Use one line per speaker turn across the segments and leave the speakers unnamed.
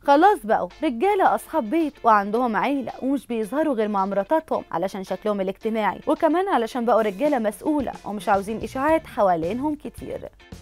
خلاص بقوا رجاله اصحاب بيت وعندهم عيله ومش بيظهروا غير مع مراتاتهم علشان شكلهم الاجتماعي، وكمان علشان بقوا رجاله مسؤوله ومش عاوزين اشاعات حوالينهم كتير.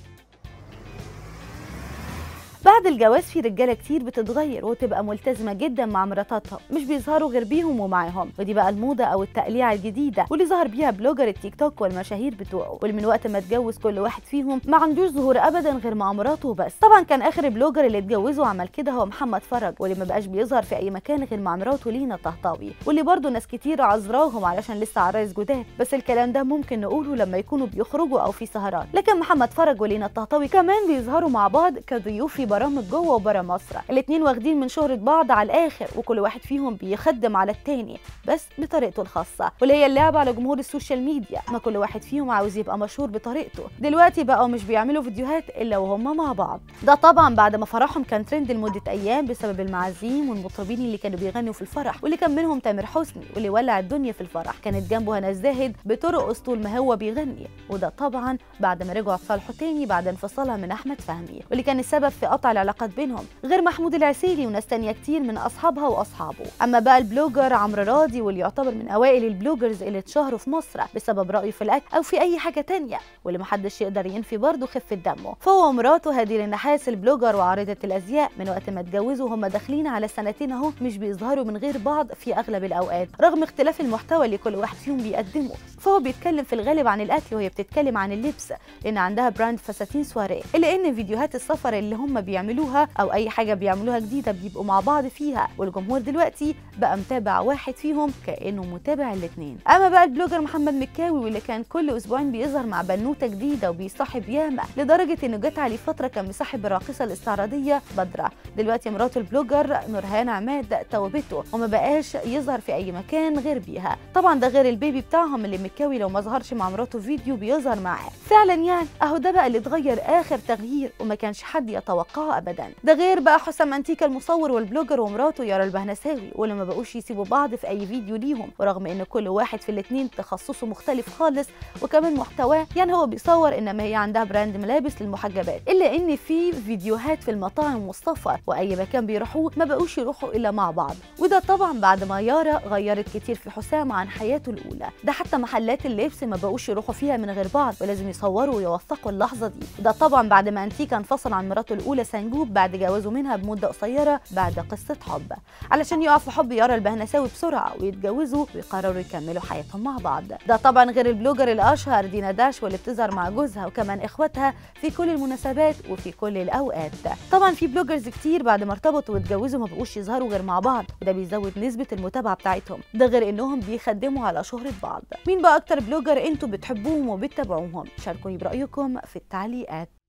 بعد الجواز في رجاله كتير بتتغير وتبقى ملتزمه جدا مع مراتاتها، مش بيظهروا غير بيهم ومعاهم، ودي بقى الموضه او التقليعه الجديده واللي ظهر بيها بلوجر التيك توك والمشاهير بتوعه، واللي من وقت ما اتجوز كل واحد فيهم ما عندوش ظهور ابدا غير مع مراته وبس. طبعا كان اخر بلوجر اللي اتجوزه وعمل كده هو محمد فرج، واللي ما بقاش بيظهر في اي مكان غير مع مراته لينا الطهطاوي، واللي برضه ناس كتير عذراهم علشان لسه عرايس جداد، بس الكلام ده ممكن نقوله لما يكونوا بيخرجوا او في سهرات. لكن محمد فرج ولينا الطهطاوي كمان بيظهروا مع بعض كضيوف في برامج جوه وبره مصر، الاتنين واخدين من شهرة بعض على الاخر، وكل واحد فيهم بيخدم على التاني بس بطريقته الخاصة، واللي هي اللعبة على جمهور السوشيال ميديا، ما كل واحد فيهم عاوز يبقى مشهور بطريقته. دلوقتي بقوا مش بيعملوا فيديوهات الا وهم مع بعض، ده طبعا بعد ما فرحهم كان ترند لمدة ايام بسبب المعازيم والمطربين اللي كانوا بيغنوا في الفرح، واللي كان منهم تامر حسني واللي ولع الدنيا في الفرح، كانت جنبه هنا الزاهد بترقص طول ما هو بيغني، وده طبعا بعد ما رجعوا اتصالحوا تاني بعد انفصالها من احمد فهمي، واللي كان السبب في قطع العلاقات بينهم، غير محمود العسيلي وناس تانية كتير من اصحابها واصحابه. اما بقى البلوجر عمرو راضي واللي يعتبر من اوائل البلوجرز اللي اتشهروا في مصر بسبب رايه في الاكل او في اي حاجه تانية، واللي محدش يقدر ينفي برضه خفه دمه، فهو ومراته هدير النحاس البلوجر وعارضه الازياء من وقت ما اتجوزوا هم داخلين على سنتين اهو مش بيظهروا من غير بعض في اغلب الاوقات، رغم اختلاف المحتوى اللي كل واحد فيهم بيقدمه، فهو بيتكلم في الغالب عن الاكل وهي بتتكلم عن اللبس لان عندها براند فساتين سواريه، الا ان فيديوهات السفر اللي هم بيعملوها او اي حاجه بيعملوها جديده بيبقوا مع بعض فيها، والجمهور دلوقتي بقى متابع واحد فيهم كانه متابع الاثنين. اما بقى البلوجر محمد مكاوي واللي كان كل اسبوعين بيظهر مع بنوته جديده وبيصاحب ياما، لدرجه انه جت عليه فتره كان مصاحب الراقصه الاستعراضيه بدره، دلوقتي مراته البلوجر نورهان عماد توبته وما بقاش يظهر في اي مكان غير بيها. طبعا ده غير البيبي بتاعهم اللي مكاوي لو ما ظهرش مع مراته فيديو بيظهر معاه. فعلا يعني اهو ده بقى اللي اتغير اخر تغيير وما كانش حد يتوقعه ابدا. ده غير بقى حسام انتيكا المصور والبلوجر ومراته يارا البهنساوي، واللي ما بقوش يسيبوا بعض في اي فيديو ليهم، ورغم ان كل واحد في الاثنين تخصصه مختلف خالص وكمان محتواه، يعني هو بيصور انما هي عندها براند ملابس للمحجبات، الا ان في فيديوهات في المطاعم والسفر واي مكان بيروحوه ما بقوش يروحوا الا مع بعض، وده طبعا بعد ما يارا غيرت كتير في حسام عن حياته الاولى، ده حتى محلات اللبس ما بقوش يروحوا فيها من غير بعض ولازم يصوروا ويوثقوا اللحظه دي، ده طبعا بعد ما انتيكا انفصل عن مراته الاولى سنجوب بعد جوازه منها بمده قصيره بعد قصه حب، علشان يقع في حب يارا البهنساوي بسرعه ويتجوزوا ويقرروا يكملوا حياتهم مع بعض. ده طبعا غير البلوجر الاشهر دينا داش واللي بتظهر مع جوزها وكمان اخواتها في كل المناسبات وفي كل الاوقات. طبعا في بلوجرز كتير بعد ما ارتبطوا واتجوزوا ما بقوش يظهروا غير مع بعض، وده بيزود نسبه المتابعه بتاعتهم، ده غير انهم بيخدموا على شهره بعض. مين بقى اكتر بلوجر انتوا بتحبوهم وبتتابعوهم؟ شاركوني برايكم في التعليقات.